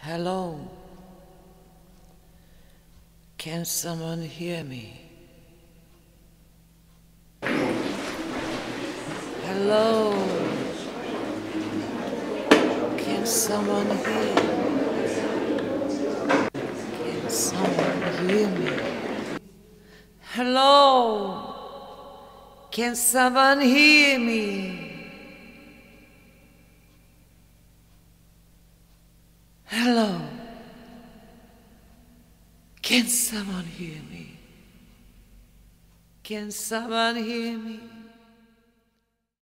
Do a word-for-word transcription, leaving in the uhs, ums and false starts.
Hello, can someone hear me? Hello, can someone hear me? Can someone hear me? Hello, can someone hear me? Hello, can someone hear me? Can someone hear me?